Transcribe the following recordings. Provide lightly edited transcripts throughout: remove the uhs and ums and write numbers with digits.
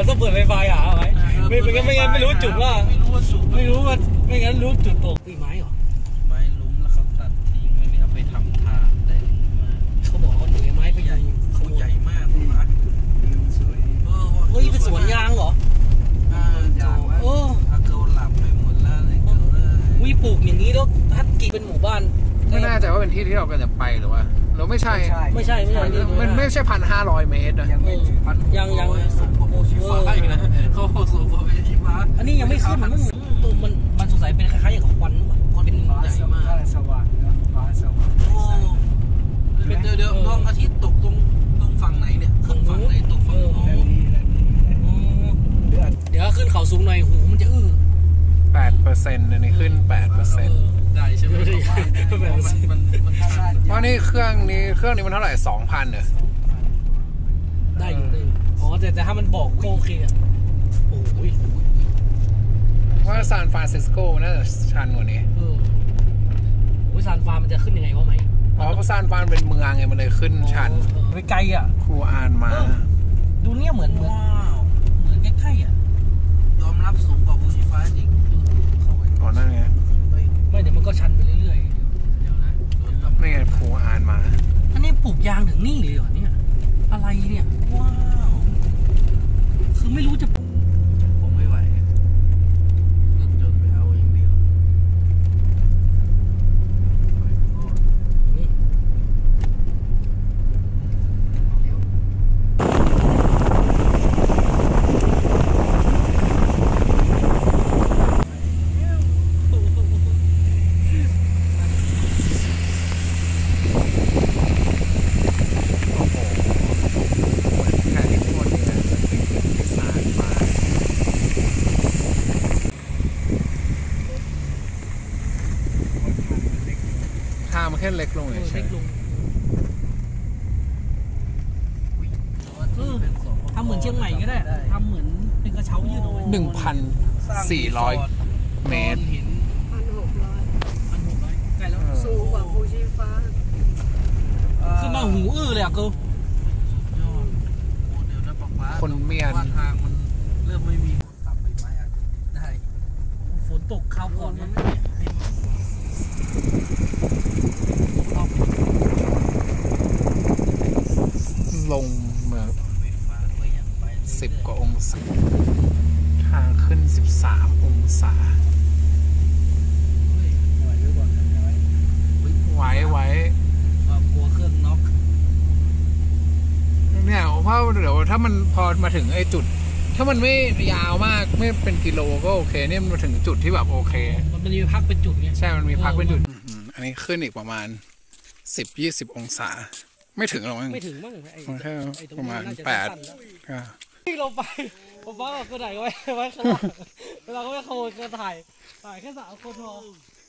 ต้องเปิดไฟฟ้าหาไว้ไม่งั้นไม่รู้จุดว่าไม่งั้นรู้จุดตกไม้เหรอไม้ลุ้มแล้วเขาตัดทิ้งไม่ได้เอาไปทำถ่านได้มากเขาบอกว่าหน่วยไม้ไปใหญ่เขาใหญ่มากนะสวยเฮ้ยเป็นสวนยางเหรอยางวะเกาหลับไปหมดแล้วเลยวิปลูกอย่างนี้แล้วถ้ากี่เป็นหมู่บ้านไม่น่าจะว่าเป็นที่ที่เรากำลังจะไปหรือว่าเราไม่ใช่มันไม่ใช่ 1,500 เมตรนะยังสูงกว่าโอชิฟ้าอีกนะเขาสูงกว่าโอชิฟ้าอันนี้ยังไม่ขึ้นมันสงสัยเป็นคล้ายๆอย่างกับควันเป็นใหญ่มากสว่างฟ้าสว่างโอ้เดี๋ยวดวงอาทิตย์ตกตรงฝั่งไหนเนี่ยขึ้นฝั่งไหนตกฝั่งโน้นเดี๋ยวขึ้นเขาสูงหน่อยหูมันจะ 8%อันนี้ขึ้น 8% ได้ใช่ไหมเพราะนี่เครื่องนี้มันเท่าไหร่ 2,000 เนี่ยได้อยู่อ๋อแต่ถ้ามันบอกโอเคอ่ะโอ้ยว่าซานฟรานซิสโกน่าจะชันกว่านี้โอ้ยซานฟรานมันจะขึ้นยังไงวะไหมเพราะซานฟรานเป็นเมืองไงมันเลยขึ้นชันไปไกลอ่ะครูอ่านมาดูเนี่ยเหมือนใกล้ๆอ่ะยอมรับสูงกว่าภูชีฟ้าจริงอ๋อนั่นไงไม่เดี๋ยวมันก็ชันไปเรื่อยๆเดี๋ยวนะนี่ไงครูอ่านมาอันนี้ปลูกยางถึงนี่เลยเหรอเนี่ยอะไรเนี่ยว้าวคือไม่รู้จะผมไม่ไหวรถยนต์ไปเอาอย่างเดียวมันแค่เล็กลงใช่ทำเหมือนเชียงใหม่ก็ได้ทำเหมือนเป็นกระเช้ายืดเอาไว้ 1,400 เมตรใกล้แล้วสูงกว่าภูชีฟ้าขึ้นมาหูเลยอ่ะกูสุดยอดโอ้เดี๋ยวนะป๊าป๊าคนเมียนว่าทางมันเริ่มไม่มีตับใบไม้ได้ฝนตกข้าวก่อนนะลงเมื่อ10 กว่าองศาทางขึ้น13 องศาไหวกลัวเครื่องน็อกเนี่ยเพราะเดี๋ยวถ้ามันพอมาถึงไอ้จุดถ้ามันไม่ยาวมากไม่เป็นกิโลก็โอเคเนี่ยมันมาถึงจุดที่แบบโอเคมันมีพักเป็นจุดไงใช่มันมีพักเป็นจุดอันนี้ขึ้นอีกประมาณ10-20 องศาไม่ถึงหรอกมั้งไม่ถึงมั้งแค่ประมาณ8 ที่เราไปผมว่าก็ถ่ายไว้ข้างหลังเราก็ไม่โคตรก็ถ่ายแค่3 คนพอ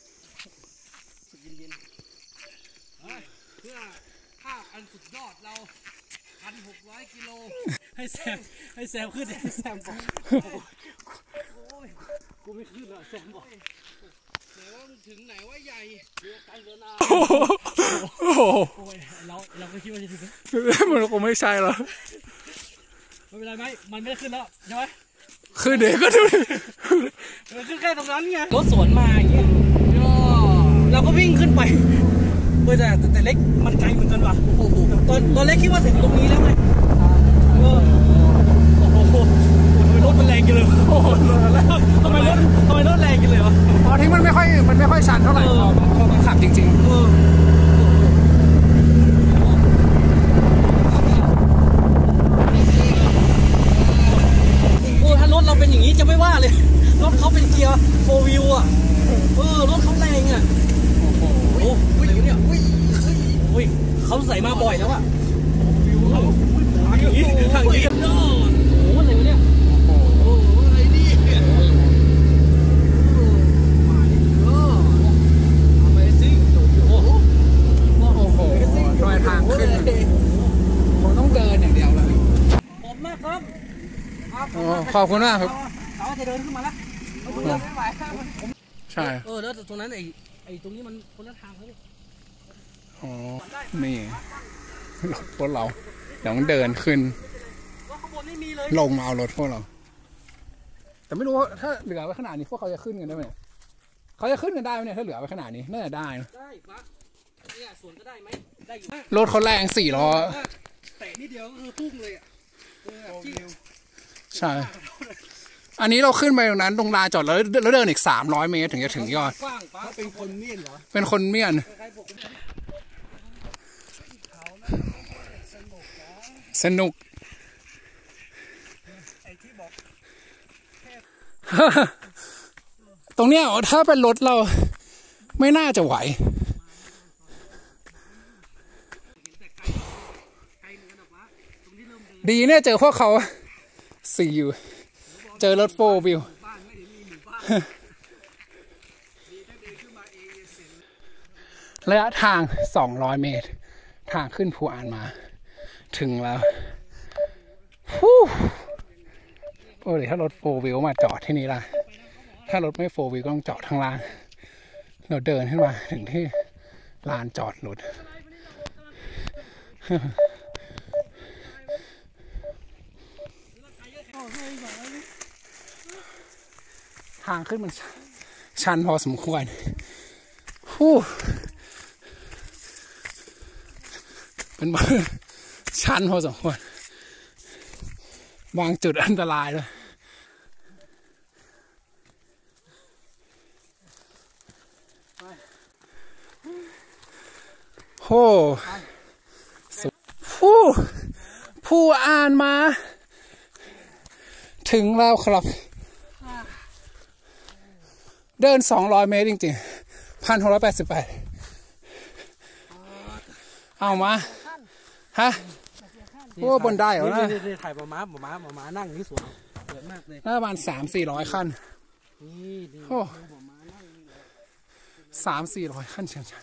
เย็นเพื่อข้าวอันสุดยอดเรา 1,600 กิโลให้แซมขึ้นให้แซมบอกโอ้ยกูไม่ขึ้นแล้วแซมบอกไหนว่ามึงถึงไหนว่าใหญ่เรือไกลเรือนาโอ้โหเราก็คิดว่าจะถึงมันคงไม่ใช่หรอไม่เป็นไรไหมมันไม่ได้ขึ้นแล้วใช่ไหมคือเด็กก็ดูมันขึ้นแค่ตรงนั้นไงรถสวนมาอย่างเงี้ยเราก็วิ่งขึ้นไปแต่เล็กมันไกลเหมือนกันว่ะตอนเล็กคิดว่าถึงตรงนี้แล้วไงโอ้โหรถมันแรงกันเลยทำไมรถแรงกันเลยวะอ๋อที่มันไม่ค่อยชันเท่าไหร่พอมันขับจริงๆถ้ารถเราเป็นอย่างนี้จะไม่ว่าเลยรถเขาเป็นเกียร์4 วิวอ่ะรถเขาแรงอ่ะโอ้โหอะไรเนี่ยเขาใส่มาบ่อยแล้วอ่ะทางนี้โอ้โหอะไรวะเนี่ยโอ้โหอะไรนี่Amazing โอ้โหทำไมทางขึ้นผมต้องเดินอย่างเดียวเลยขอบมากครับขอบคุณมากครับเขาจะเดินขึ้นมาแล้วไม่ไหวใช่แล้วตรงนั้นไอ้ตรงนี้มันคนละทางเลยอ๋อนี่รถเราเดี๋ยวมันเดินขึ้นข้างบนไม่มีเลยลงมาเอารถพวกเราแต่ไม่รู้ว่าถ้าเหลือไว้ขนาดนี้พวกเขาจะขึ้นกันได้ไหมเขาจะขึ้นกันได้ไหมเนี่ยถ้าเหลือไว้ขนาดนี้น่าจะได้นะได้ปะเนี่ยสวนก็ได้ไหมได้อยู่รถเขาแรง4 ล้อเตะนิดเดียวก็คือพุ่งเลยอ่ะใช่อันนี้เราขึ้นไปตรงนั้นตรงลานจอดแล้วเดินอีก300 เมตรถึงจะถึงยอดกว้างปะเป็นคนเมียนเหรอเป็นคนเมียนสนุกตรงเนี้ยถ้าเป็นรถเราไม่น่าจะไหวดีเนี่ยเจอพวกเขาสี่อยู่เจอรถ4 วิวระยะทาง200 เมตรทางขึ้นภูอานมาถึงแล้วโอ้ยถ้ารถ4 วิวมาจอดที่นี่ล่ะถ้ารถไม่4 วิวก็ต้องจอดข้างล่างเราเดินขึ้นมาถึงที่ลานจอดรถทางขึ้นมันชันพอสมควรเป็นชันพอสมควรบางจุดอันตรายเลยโอ้ผู้อ่านมาถึงแล้วครับเดิน200 เมตรจริงๆ1,688เอามาฮะโอ้บนได้เหรอนะถ่ายหมานั่งนี่สวยสวยมากเลยประมาณ300-400 ขั้นโอ้300-400 ขั้นชัน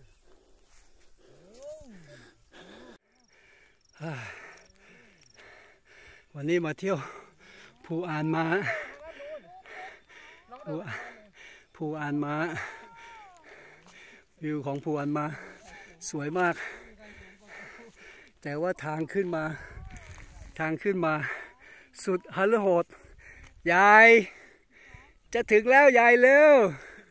วันนี้มาเที่ยวภูอานม้าภูอานม้าวิวของภูอานม้าสวยมากแต่ว่าทางขึ้นมาสุดหันโหดยายจะถึงแล้วยายเร็ว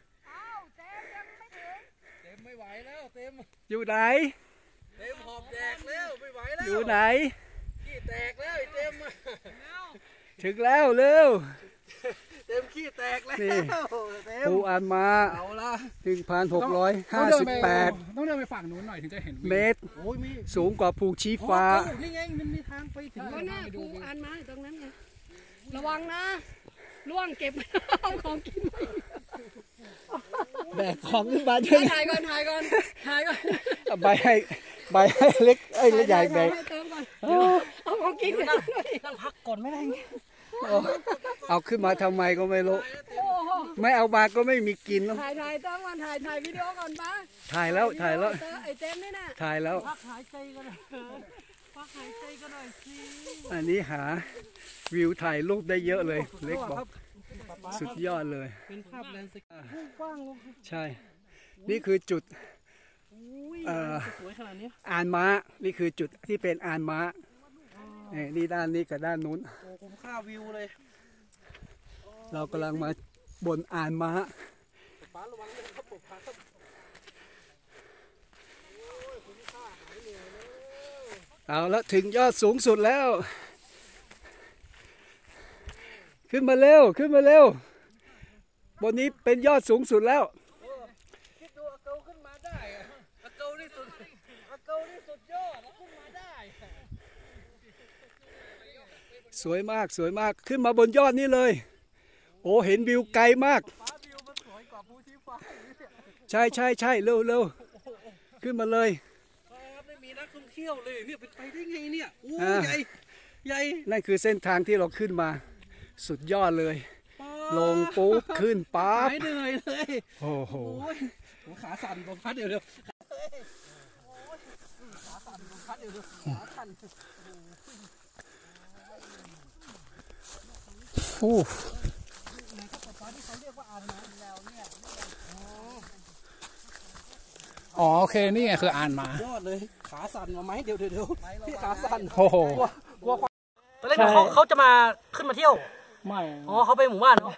เต็มไม่ไหวแล้วเต็มอยู่ไหนเต็มหอบแดกแล้วไม่ไหวแล้วอยู่ไหนขี้แตกแล้วเต็มถึงแล้วเร็วเต็มขี้แตกแล้วภูอานม้า1,658 ต้องเดินไปฝั่งนู้นหน่อยถึงจะเห็นเมตรสูงกว่าภูชี้ฟ้านี่ไงมันมีทางไปถึงหน้าภูอานม้าตรงนั้นไงระวังนะล่วงเก็บเอาของกินแบกของขึ้นมาด้วยถ่ายก่อนใบให้เล็กไอ้เล็กใหญ่แบกเอาของกินนั่งพักก่อนไม่ได้เอาขึ้นมาทำไมก็ไม่รู้ไม่เอามาก็ไม่มีกินแล้วถ่ายต้องวันถ่ายวิดีโอก่อนปะถ่ายแล้วไอ้เต็มนี่นะถ่ายแล้วพักหายใจก็ได้สิอันนี้หาวิวถ่ายรูปได้เยอะเลยเล็กบอกสุดยอดเลยเป็นภาพแลนด์สเคปกว้างลงใช่นี่คือจุดสวยขนาดนี้อานม้านี่คือจุดที่เป็นอานม้านี่ด้านนี้กับด้านนู้นคุ้มค่าวิวเลยเรากำลังมาบนอานม้าเอาแล้วถึงยอดสูงสุดแล้วขึ้นมาเร็วบนนี้เป็นยอดสูงสุดแล้วคิดดูอาเกาขึ้นมาได้อาเกานี่สุดยอดแล้วขึ้นมาได้สวยมากขึ้นมาบนยอดนี้เลยโอ้เห็นวิวไกลมากใช่เร็วขึ้นมาเลยไม่มีนักท่องเที่ยวเลยเนี่ยเป็นไปได้ไงเนี่ยโอ้ใหญ่นั่นคือเส้นทางที่เราขึ้นมาสุดยอดเลยลงปุ๊บขึ้นปั๊บเหนื่อยเลยโอ้โหขาสั่นลงพัดเดี๋ยวขาสั่นลงพัดเดี๋ยวขาสั่นโอ้อ๋อโอเคนี่ไงคืออ่านมายอดเลยขาสั่นมาไหมเดี๋ยวพี่ขาสั่นโอ้โหกลัวเขาจะมาขึ้นมาเที่ยวไม่อ๋อเขาไปหมู่บ้านเหรอ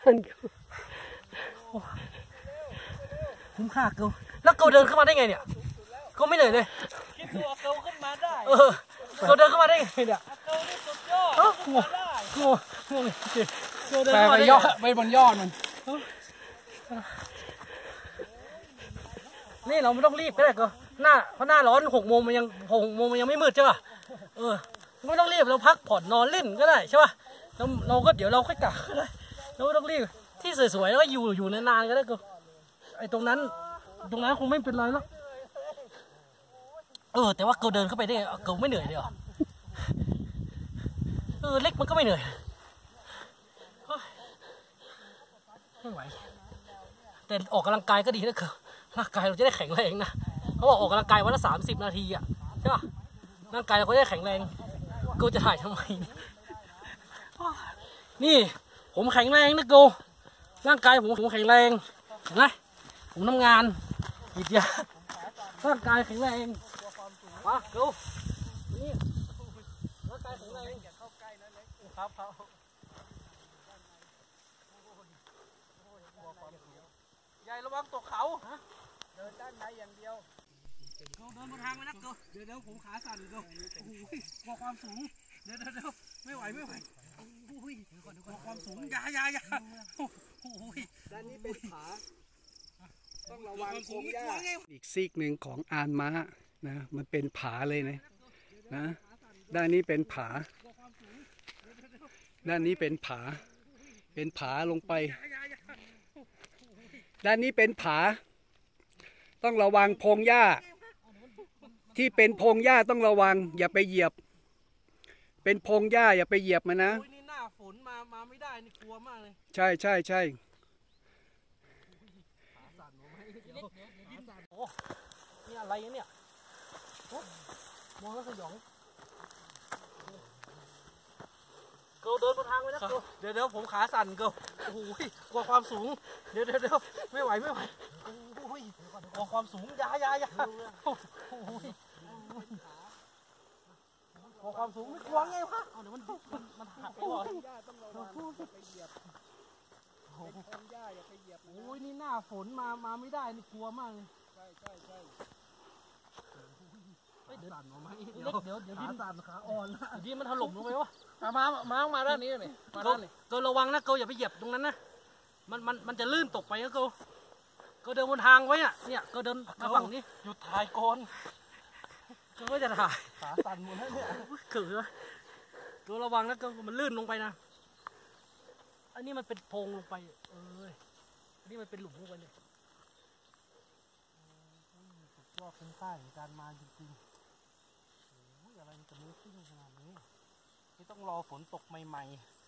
คุ้มค่าเกลแล้วเกลเดินขึ้นมาได้ไงเนี่ยเกลไม่เหนื่อยเลยคิดตัวเกลขึ้นมาได้เกลเดินขึ้นมาได้ไงเนี่ยเกลนี่สุดยอดไปยอดไปบนยอดมันนี่เราไม่ต้องรีบก็ได้ก็เพราะหน้าร้อน6 โมงมันยังไม่มืดใช่ป่ะไม่ต้องรีบเราพักผ่อนนอนเล่นก็ได้ใช่ป่ะเราก็เดี๋ยวเราค่อยกลับก็ได้เราไม่ต้องรีบที่สวยๆแล้วก็อยู่นานๆก็ได้ก็ไอ้ตรงนั้นคงไม่เป็นไรหรอกแต่ว่าเกลเดินเข้าไปได้เกลไม่เหนื่อยเลยเหรอเล็กมันก็ไม่เหนื่อยไม่ไหวแต่ออกกำลังกายก็ดีนะเกลร่างกายเราจะได้แข็งแรงนะเขาบอกออกกำลังกายวันละ30 นาทีอ่ะใช่ป่ะร่างกายเราก็ได้แข็งแรงเกลจะถ่ายทำไมนี่ผมแข็งแรงนะเกลร่างกายผมแข็งแรงเห็นไหมผมทำงานกิจยาร่างกายแข็งแรงมาเกลนี่ร่างกายแข็งแรงอย่าเข้าใกล้นะเล็กครับใหญ่ระวังตกเขาเดินด้านในอย่างเดียวเดินบนทางไปนะเกลเดี๋ยวผมขาสั่นเกลกลัวความสูงเดี๋ยวไม่ไหวกลัวความสูงอย่าด้านนี้เป็นขาต้องระวังสูงอีกซีกหนึ่งของอานม้านะมันเป็นผาเลยนะด้านนี้เป็นผาด้านนี้เป็นผาลงไปด้านนี้เป็นผาต้องระวังพงหญ้าที่เป็นพงหญ้าต้องระวังอย่าไปเหยียบเป็นพงหญ้าอย่าไปเหยียบมันนะนี่หน้าฝนมาไม่ได้นี่กลัวมากเลยใช่โอ้นี่อะไรเนี่ยมองแล้วสยองเกลเดินบนทางไว้นะเกลเดี๋ยวผมขาสั่นเกลโอ้โหกลัวความสูงเดี๋ยวไม่ไหวโอ้ยกลัวความสูงอย่าโอ้ยกลัวความสูงไม่กลัวไงวะเดี๋ยวมันหักไปก่อนโอ้ยนี่หน้าฝนมาไม่ได้นี่กลัวมากเลยใช่เดี๋ยวดินขาอ่อนดินมันถล่มลงไปวะมาด้านนี้เลยมาด้านนี้เกลระวังนะเกลอย่าไปเหยียบตรงนั้นนะมันจะลื่นตกไปนะเกลเดินบนทางไว้อ่ะเนี่ยเกลเดินมาฝั่งนี้หยุดถ่ายก่อนเกลก็จะถ่ายขาสั่นหมดแล้วเนี่ยเกลระวังนะเกลมันลื่นลงไปนะอันนี้มันเป็นโพรงลงไปอันนี้มันเป็นหลุมลงไปเลยสุดยอดคุ้มค่าในการมาจริงๆอะไรมันจะมืดขึ้นขนาดนี้ไม่ต้องรอฝนตกใหม่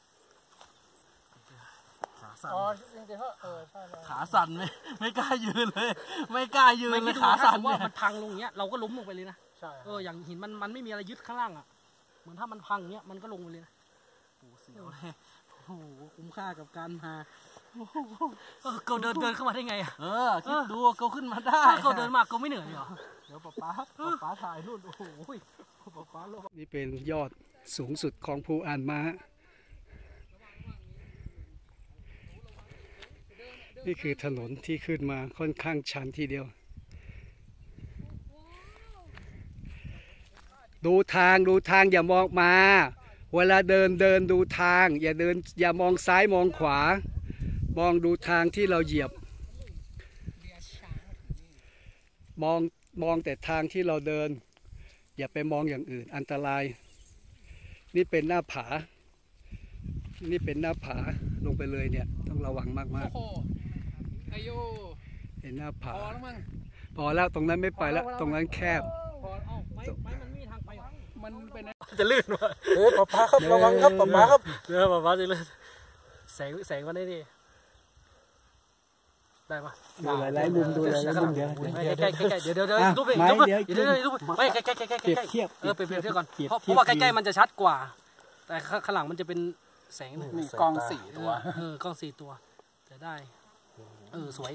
ๆขาสั่นขาสั่นไม่กล้ายืนเลยขาสั่นว่ามันพังลงเงี้ยเราก็ล้มลงไปเลยนะอย่างหินมันไม่มีอะไรยึดข้างล่างอ่ะเหมือนถ้ามันพังเงี้ยมันก็ลงไปเลยนะโอ้เสียวเลยโอ้คุ้มค่ากับการมาเกลเดินเข้ามาได้ไงอ่ะคิดดูเกลขึ้นมาได้เกลเดินมาเกลไม่เหนื่อยเหรอเดี๋ยวป๊าถ่ายนู่นโอ้โหนี่เป็นยอดสูงสุดของภูอานม้านี่คือถนนที่ขึ้นมาค่อนข้างชันทีเดียวดูทางอย่ามองมาเวลาเดินดูทางอย่ามองซ้ายมองขวามองดูทางที่เราเหยียบมองแต่ทางที่เราเดินอย่าไปมองอย่างอื่นอันตรายนี่เป็นหน้าผาลงไปเลยเนี่ยต้องระวังมากๆเห็นหน้าผาพอแล้วตรงนั้นไม่ไปแล้วตรงนั้นแคบมันไม่มีทางไปมันเป็นจะลื่นวะป๊าครับระวังครับป๊าครับป๊าจะลื่นแสงมันได้ดิได้ปะดูหลายมุมเดี๋ยวใกล้เดี๋ยวรูปไม่ใกล้เปรียบเทียบก่อนเพราะว่าใกล้ๆมันจะชัดกว่าแต่ข้างหลังมันจะเป็นแสงมีกล้อง4 ตัวกล้อง4 ตัวจะได้สวย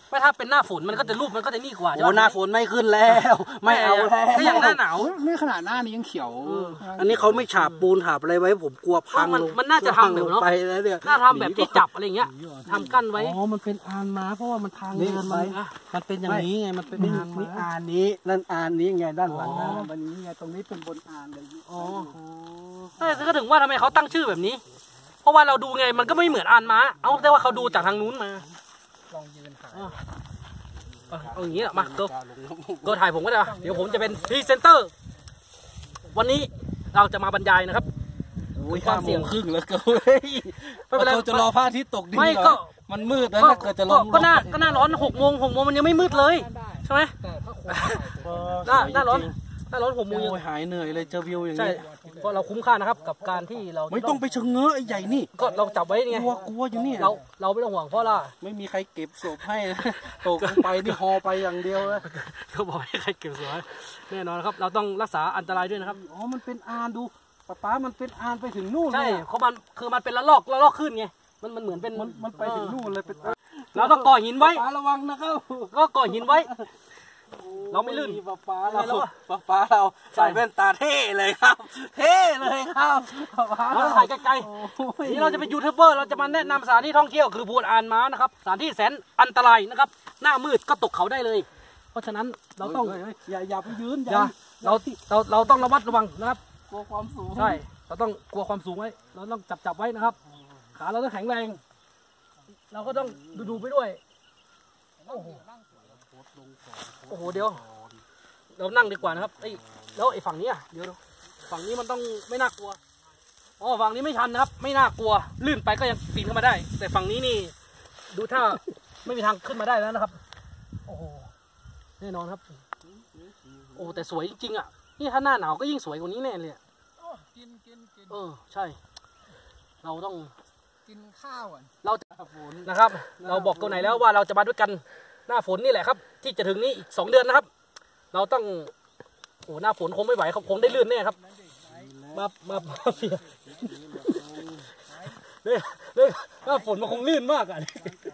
ไม่ถ้าเป็นหน้าฝนมันก็จะรูปมันก็จะนี่กว่าโอ้หน้าฝนไม่ขึ้นแล้วไม่เอาแล้วถ้าอย่างหน้าหนาวไม่ขนาดหน้านี้ยังเขียวอันนี้เขาไม่ฉาบปูนฉาบอะไรไว้ผมกลัวพังลงมันน่าจะทำแบบเนาะไปแล้วเนี่ยน่าทำแบบที่จับอะไรเงี้ยทำกั้นไว้อ๋อมันเป็นอานม้าเพราะว่ามันทางเดินมันเป็นอย่างนี้ไงมันเป็นอานม้าอานนี้นั่นอานนี้ไงด้านหลังมันนี้ไงตรงนี้เป็นบนอานเลยอ๋อก็ถึงว่าทำไมเขาตั้งชื่อแบบนี้ เพราะว่าเราดูไงมันก็ไม่เหมือนอานม้าเอาแต่ว่าเขาดูจากทางนู้นมาลองยืนถ่ายเอาอย่างนี้แหละมาก็ถ่ายผมก็ได้เดี๋ยวผมจะเป็นพรีเซนเตอร์วันนี้เราจะมาบรรยายนะครับความเสี่ยงครึ่งแล้วก็ไม่เป็นไรเราจะรอพระอาทิตย์ตกดินไม่ก็มันมืดแล้วถ้าเกิดจะลงก็หน้าร้อน6 โมงมันยังไม่มืดเลยใช่ไหมหน้าร้อน6 โมงยังหายเหนื่อยเลยเจอวิวอย่างใช่นี้เพราะเราคุ้มค่านะครับกับการที่เราไม่ต้องไปชะเง้อไอ้ใหญ่นี่ก็เราจับไว้ไงกลัวอยู่นี่เราไม่ต้องห่วงเพราะว่าไม่มีใครเก็บศพให้นะตกลงไปนี่ฮอไปอย่างเดียวเลยเขาบอกให้ใครเก็บสวยแน่นอนครับเราต้องรักษาอันตรายด้วยนะครับอ๋อมันเป็นอานดูป้ามันเป็นอานไปถึงนู่นเลยใช่เพราะมันเป็นละลอกขึ้นไงมันเหมือนเป็นมันไปถึงนู่นเลยเป็นเราต้องก่อหินไว้ป้าระวังนะครับก็ก่อหินไว้ เราไม่ลื่นป้าเราใส่แว่นตาเท่เลยครับ เท่เลยครับป้าเราต้องถ่ายไกลๆนี่เราจะเป็นยูทูบเบอร์เราจะมาแนะนำสถานที่ท่องเที่ยวคือภูอานม้านะครับสถานที่แสนอันตรายนะครับหน้ามืดก็ตกเขาได้เลย เพราะฉะนั้นเราต้องอย่าไปยืนเราต้องระมัดระวังนะครับกลัวความสูงใช่เราต้องกลัวความสูงไว้เราต้องจับไว้นะครับขาเราต้องแข็งแรง เราก็ต้องดูไปด้วยโอ้โหเดี๋ยวเรานั่งดีกว่านะครับแล้วไอ้ฝั่งนี้อ่ะเดี๋ยวฝั่งนี้มันต้องไม่น่ากลัวอ๋อฝั่งนี้ไม่ชันนะครับไม่น่ากลัวลื่นไปก็ยังปีนขึ้นมาได้ แต่ฝั่งนี้นี่ดูถ้าไม่มีทางขึ้นมาได้แล้วนะครับโอ้โหแน่นอนครับโอ้แต่สวยจริงๆอ่ะนี่ถ้าหน้าหนาวก็ยิ่งสวยกว่านี้แน่เลยใช่เราต้องกินข้าวเราจะนะครับเราบอกตัวไหนแล้วว่าเราจะมาด้วยกันหน้าฝนนี่แหละครับที่จะถึงนี้อีก2 เดือนนะครับเราต้องโอ้หน้าฝนคงไม่ไหวครับคงได้ลื่นแน่ครับมาเสียเนี่ยหน้าฝนมันคงลื่นมากอ่ะ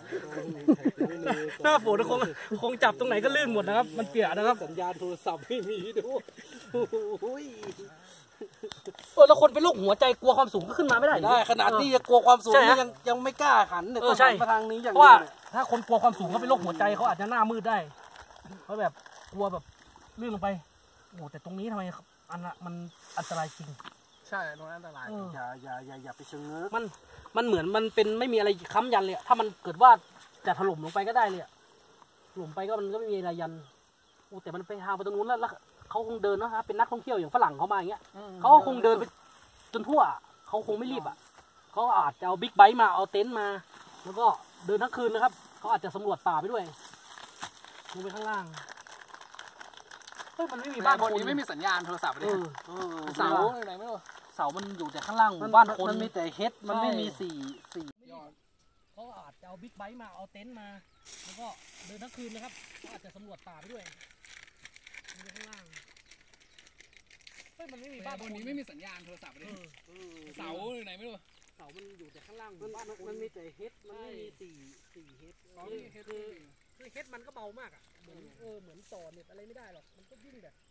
หน้าฝนคงจับตรงไหนก็ลื่นหมดนะครับมันเปียกนะครับสัญญาณโทรศัพท์ไม่มีด้วยแล้วคนเป็นโรคหัวใจกลัวความสูงก็ขึ้นมาไม่ได้ขนาดที่จะกลัวความสูงนี่ยังไม่กล้าหันเนี่ยต้องหันมาทางนี้อย่างเพราะว่าถ้าคนกลัวความสูงเขาเป็นโรคหัวใจเขาอาจจะหน้ามืดได้เพราะแบบกลัวแบบลื่นลงไปโอ้แต่ตรงนี้ทำไมมันอันตรายจริงใช่ตรงนั้นอันตรายอย่าไปชะเง้อมันเหมือนมันเป็นไม่มีอะไรค้ำยันเลยถ้ามันเกิดว่าจะถล่มลงไปก็ได้เลยถล่มไปก็มันก็ไม่มีอะไรยันโอ้แต่มันไปทางไปตรงนู้นแล้วเขาคงเดินนะครับเป็นนักท่องเที่ยวอย่างฝรั่งเขามาอย่างเงี้ยเขาคงเดินไปจนทั่วเขาคงไม่รีบอ่ะเขาอาจจะเอาบิ๊กไบค์มาเอาเต็นท์มาแล้วก็เดินทั้งคืนนะครับเขาอาจจะสำรวจป่าไปด้วยลงไปข้างล่างมันไม่มีบ้านคนนี้ไม่มีสัญญาณโทรศัพท์เลยเสาไหนไม่รู้เสามันอยู่แต่ข้างล่างบ้านคนมันมีแต่เฮดมันไม่มีสี่เขาอาจจะเอาบิ๊กไบค์มาเอาเต็นท์มาแล้วก็เดินทั้งคืนนะครับเขาอาจจะสำรวจป่าไปด้วยลงไปข้างล่างมันไม่มีบ้านคนนี้ไม่มีสัญญาณโทรศัพท์เลยเสาไหนไม่รู้เสามันอยู่แต่ข้างล่างบ้านคนมันมีแต่เฮดมันไม่มีสี่เฮดคือเฮดมันก็เบามากอ่ะเหมือนต่อเน็ตอะไรไม่ได้หรอกมันก็ยิ่งแบบ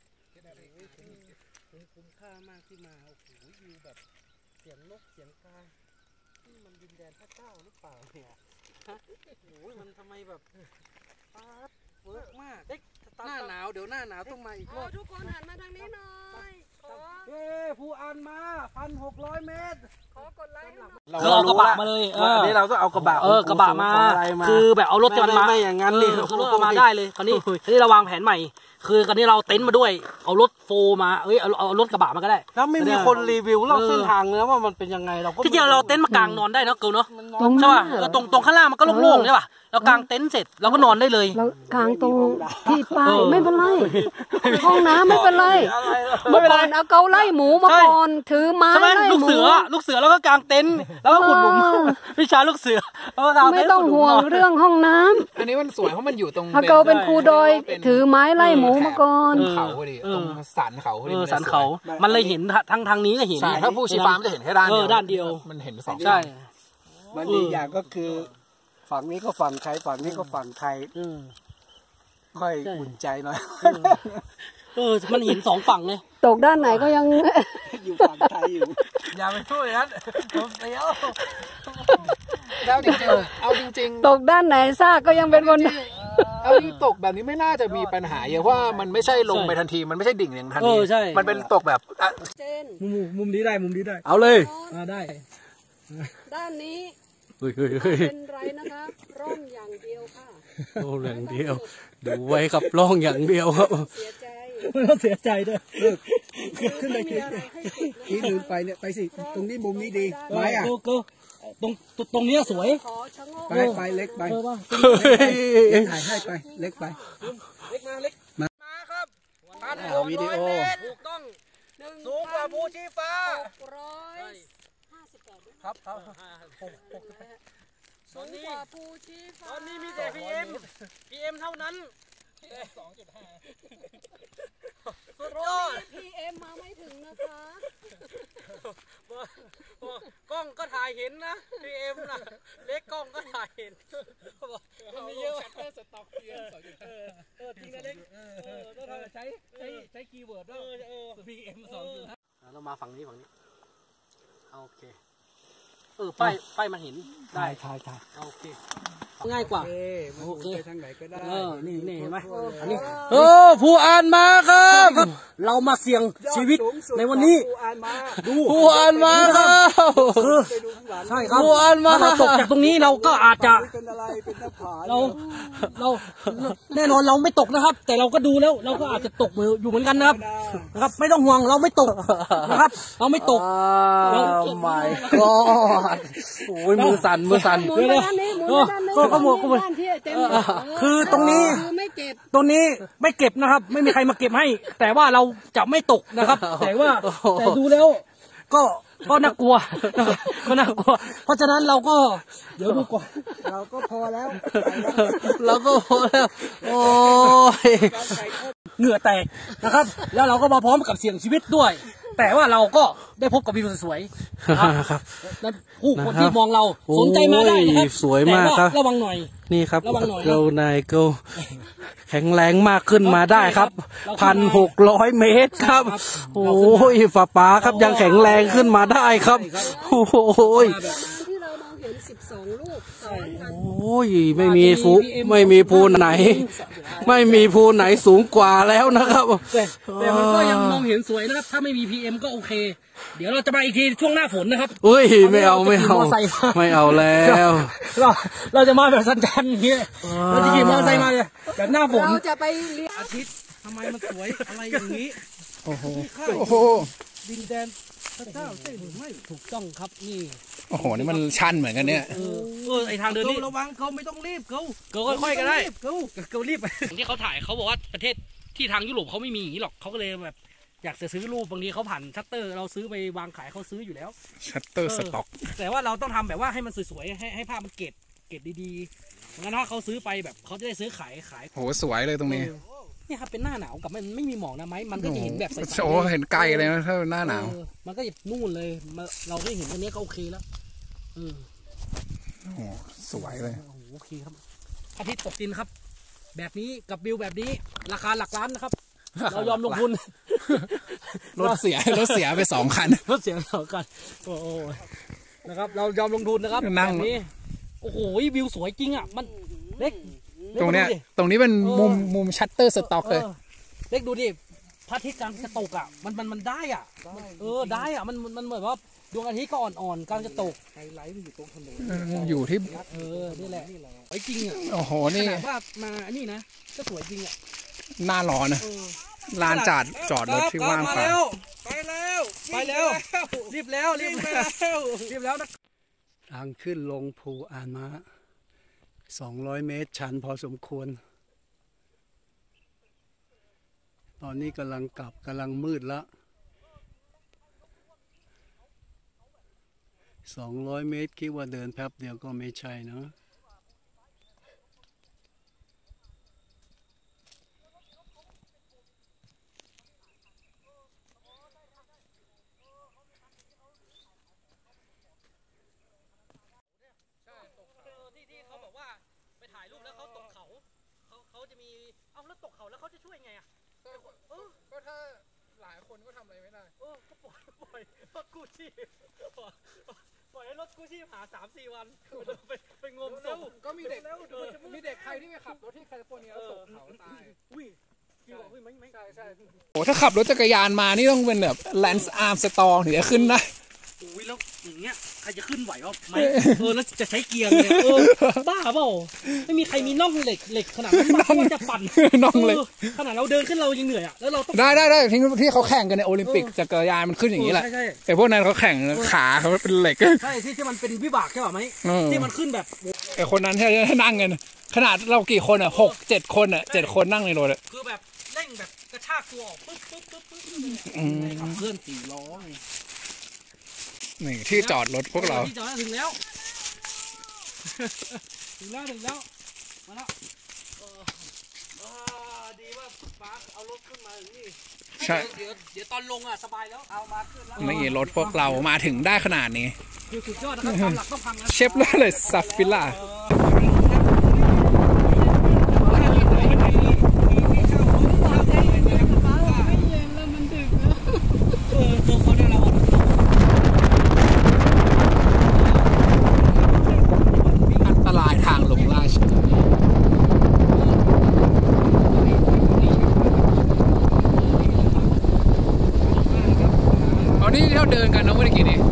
คุ้มค่ามากที่มาโอ้โหวิวแบบเสียงนกเสียงกาที่มันดินแดนพระเจ้าหรือเปล่าเนี่ยโอ้ยมันทำไมแบบเวิร์กมากหน้าหนาวเดี๋ยวหน้าหนาวต้องมาอีกรอบทุกคนหันมาทางนี้หน่อยภูอานมา1,600 เมตรขอกดไลค์เราเอากระบะมาเลยนี่เราต้องเอากระบะกระบะมาคือแบบเอารถกันมาไม่อย่างนั้นนี่คือรถเอามาได้เลยคราวนี้เราวางแผนใหม่คือคราวนี้เราเต็นท์มาด้วยเอารถโฟมาเอารถกระบะมาก็ได้แล้วไม่มีคนรีวิวเล่าเส้นทางเนื้อว่ามันเป็นยังไงเราก็ที่จริงเราเต็นท์มากางนอนได้เนาะเกินเนาะใช่ป่ะตรงข้างล่างมันก็โล่งๆใช่ป่ะเรากางเต็นท์เสร็จเราก็นอนได้เลยเรากางตรงที่ป้ายไม่เป็นไรห้องน้ำไม่เป็นไรเมื่อก่อนเอาเกาไล่หมูมาก่อนถือไม้ไล่หมูลูกเสือแล้วก็กางเต็นท์แล้วก็ขุดหลุมวิชาลูกเสือไม่ต้องห่วงเรื่องห้องน้ำอันนี้มันสวยเพราะมันอยู่ตรงเกาเป็นครูดอยถือไม้ไล่หมูมาก่อนเขาพอดีตรงสันเขาพอดีสันเขามันเลยเห็นทางนี้ก็เห็นถ้าผู้ชี้ฟ้าจะเห็นแค่ด้านเดียวมันเห็น2 ใช่มันอีกอย่างก็คือฝั่งนี้ก็ฝั่งใครฝั่งนี้ก็ฝั่งใครค่อยอุ่นใจหน่อยมันเห็น2 ฝั่งไงตกด้านไหนก็ยังอยู่ฝั่งไทยอยู่อย่าไปช่วยนั้นผมเสียวแล้วจริงๆเอาจริงๆตกด้านไหนซากก็ยังเป็นคนเอาที่ตกแบบนี้ไม่น่าจะมีปัญหาเยอะเพราะว่ามันไม่ใช่ลงไปทันทีมันไม่ใช่ดิ่งอย่างทันทีมันเป็นตกแบบมุมนี้ได้มุมนี้ได้เอาเลยได้ด้านนี้เป็นไรนะคะร่องอย่างเดียวค่ะร่องอย่างเดียวดูไว้ครับร่องอย่างเดียวครับเสียใจไม่ต้องเสียใจด้วยขึ้นไปทีนึงไปเนี่ยไปสิตรงนี้มุมนี้ดีไม้อะตรงนี้สวยไปเล็กไปถ่ายให้ไปเล็กไปมาครับวิดีโอถูกต้องสูงกว่าภูชีฟ้าครับตอนนี้มีแต่ PM เท่านั้นสุดยอด PM มาไม่ถึงนะคะกล้องก็ถ่ายเห็นนะ PM นะเล็กกล้องก็ถ่ายเห็นมีเยอะชัตเตอร์สต็อก PM 2.5จริงนะเล็กต้องใช้คีย์เวิร์ดด้วยPM 2.5 เรามาฝั่งนี้โอเคป้ายมันเห็นได้โอเคง่ายกว่าโอเคทางไหนก็ได้นี่เห็นไหมอันนี้ผู้อ่านมาครับเรามาเสี่ยงชีวิตในวันนี้ดูผู้อ่านมาครับใช่ครับผู้อ่านมาถ้าตกจากตรงนี้เราก็อาจจะเราแน่นอนเราไม่ตกนะครับแต่เราก็ดูแล้วเราก็อาจจะตกมืออยู่เหมือนกันนะครับไม่ต้องห่วงเราไม่ตกนะครับเราไม่ตกไม่ก็โอ้ยมือสั่นเลยก็หมดคือตรงนี้ไม่เก็บนะครับไม่มีใครมาเก็บให้แต่ว่าเราจะไม่ตกนะครับแต่ดูแล้วก็น่ากลัวเพราะฉะนั้นเราก็เดี๋ยวดูก่อนเราก็พอแล้วโอ้ยเหงื่อแตกนะครับแล้วเราก็มาพร้อมกับเสี่ยงชีวิตด้วยแต่ว่าเราก็ได้พบกับวิวสวยๆครับผู้คนที่มองเราสนใจมาได้นะครับสวยมากครับระวังหน่อยนี่ครับเกานายเกาแข็งแรงมากขึ้นมาได้ครับ 1,600 เมตรครับโอ้ยฟ้าครับยังแข็งแรงขึ้นมาได้ครับโอ้ยโอ้ยไม่มีภูไหนสูงกว่าแล้วนะครับแต่มันก็ยังมองเห็นสวยนะครับถ้าไม่มี PM ก็โอเคเดี๋ยวเราจะมาอีกทีช่วงหน้าฝนนะครับเฮ้ยไม่เอาแล้วเราจะมาแบบสั้นๆอย่างเงี้ยเราจะขี่มอเตอร์ไซค์มาเลยแบบหน้าฝนเราจะไปเลี้ยงอาทิตย์ทำไมมันสวยอะไรอย่างนี้โอ้โหดินแดนพระเจ้าใช่หรือไม่ถูกต้องครับนี่โอ้โหนี่มันชันเหมือนกันเนี่ยไอทางเดินนี่ระวังเขาไม่ต้องรีบเขาค่อยๆก็ได้เขารีบที่เขาถ่ายเขาบอกว่าประเทศที่ทางยุโรปเขาไม่มีอย่างนี้หรอกเขาก็เลยแบบอยากจะซื้อรูปบางทีเขาผ่านชัตเตอร์เราซื้อไปวางขายเขาซื้ออยู่แล้วชัตเตอร์สต็อกแต่ว่าเราต้องทำแบบว่าให้มันสวยๆให้ภาพมันเกตดีๆงั้นถ้าเขาซื้อไปแบบเขาจะได้ซื้อขายโหสวยเลยตรงนี้นี่ครับเป็นหน้าหนาวกับมันไม่มีหมอกนะไม้มันก็จะเห็นแบบใสๆโอ้เห็นไกลเลยนะถ้าหน้าหนาวมันก็จะนู่นเลยเราได้เห็นตรงนี้ก็โอเคแล้วโอ้สวยเลยโอเคครับอาทิตย์ตกดินครับแบบนี้กับวิวแบบนี้ราคาหลักล้านนะครับเรายอมลงทุนรถเสียไป2 คันโอ้นะครับเรายอมลงทุนนะครับแบบนี้โอ้โหวิวสวยจริงอ่ะมันเล็กตรงนี้เป็นมุมชัตเตอร์สต็อกเลยเล็กดูดิพระอาทิตย์กลางจะตกอ่ะมันได้อ่ะได้อ่ะมันเหมือนว่าดวงอาทิตย์ก็อ่อนๆกลางจะตกไฮไลท์มันอยู่ตรงถนนอยู่ที่นี่แหละไอ้จริงอ่ะโอ้โหนี่ขนาดว่ามาอันนี้นะก็สวยจริงอ่ะหน้าร้อนนะลานจอดรถที่ว่างเปล่าไปแล้วรีบแล้วนะทางขึ้นลงภูอ่านม้า200 เมตรชันพอสมควรตอนนี้กำลังมืดละ200 เมตรคิดว่าเดินแป๊บเดียวก็ไม่ใช่นะที่เขาบอกว่าเขาตกเขาจะมีเอาแล้วตกเขาแล้วเขาจะช่วยไงอ่ะก็ถ้าหลายคนก็ทำอะไรไม่ได้ก็ปล่อยรถกู้ชีพปล่อยให้รถกู้ชีพหา 3-4 วันไปงมศพก็มีเด็กใครที่ไปขับรถที่แคลิฟอร์เนียแล้วตกเขาตายอุ้ยจริงเหรอไม่ใช่โอ้ถ้าขับรถจักรยานมานี่ต้องเป็นแบบแลนส์อาร์มสตองถึงจะขึ้นได้อุ้ยแล้วอย่างเงี้ยใครจะขึ้นไหววะไม่แล้วจะใช้เกียร์เนี่ยบ้าเปล่าไม่มีใครมีน่องเหล็กขนาดนั้นว่าจะปั่นน่องเหล็กขนาดเราเดินขึ้นเรายังเหนื่อยอ่ะแล้วเราได้ที่เขาแข่งกันในโอลิมปิกจักรยานมันขึ้นอย่างนี้แหละแต่พวกนั้นเขาแข่งขาเขาเป็นเหล็กใช่ที่มันเป็นวิบากใช่ป่ะไหมที่มันขึ้นแบบไอคนนั้นที่นั่งกันขนาดเรากี่คนอ่ะ6-7 คนอ่ะ7 คนนั่งในรถคือแบบเร่งแบบกระชากตัวออกปึ๊บขับเคลื่อน4 ล้อนี่ที่จอดรถพวกเราที่จอดถึงแล้วมาแล้วดีว่าป้าเอารถขึ้นมาอย่างนี้ใช่เดี๋ยวตอนลงอ่ะสบายแล้วเอามาขึ้นแล้วนี่รถพวกเรามาถึงได้ขนาดนี้คือสุดยอดนะครับความหลักต้องพังนะเชฟเลยซัฟฟิล่านี่ที่เราเดินกันนะเมื่อกี้นี้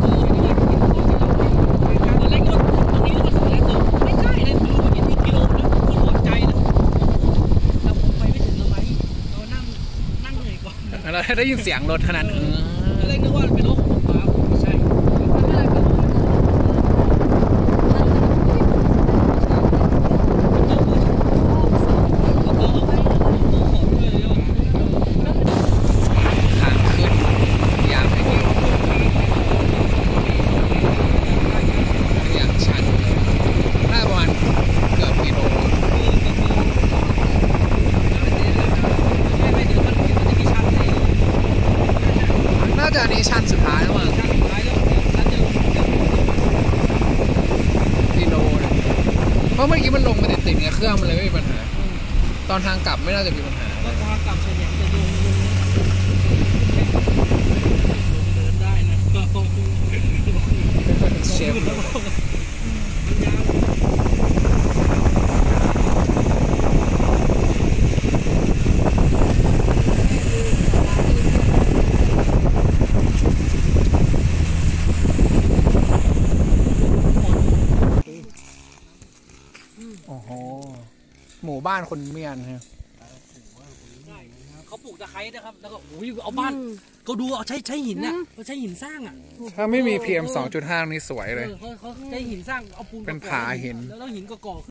ไม่ใช่เลยถึงกิโลนึงคนหัวใจนะเราไปไม่ถึงเราไหมเรานั่งเหนื่อยก่อนเราได้ยินเสียงรถขนาดนั้นเลยนึกว่าเป็นรถของฟ้าไม่ใช่อันนี้ชั้นสุดท้ายแล้วมั้งกิโลเพราะเมื่อกี้มันลงมาติดๆไงเครื่องมันเลยไม่มีปัญหาตอนทางกลับไม่น่าจะมีปัญหาตอนทางกลับส่วนใหญ่จะลงเดินได้นะเชฟหมู่บ้านคนเมียนฮะเขาปลูกตะไคร้นะครับแล้วก็เอาบ้านเขาดูเอาใช้หินนะเขาใช้หินสร้างอ่ะถ้าไม่มี PM 2.5 นี่สวยเลยเขาใช้หินสร้างเอาปูนเป็นผาหินแล้วหินก็ก่อ